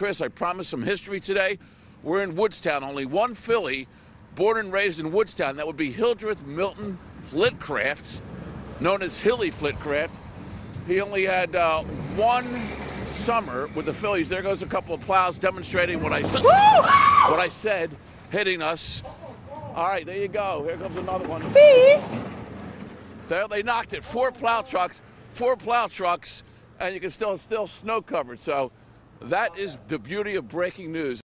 Chris, I promised some history today. We're in Woodstown. Only one filly, born and raised in Woodstown. That would be Hildreth Milton Flitcraft, known as Hilly Flitcraft. He only had one summer with the fillies. There goes a couple of plows demonstrating what I said, hitting us. All right, there you go. Here comes another one. There, they knocked it. Four plow trucks, and you can still snow covered. So that is the beauty of breaking news.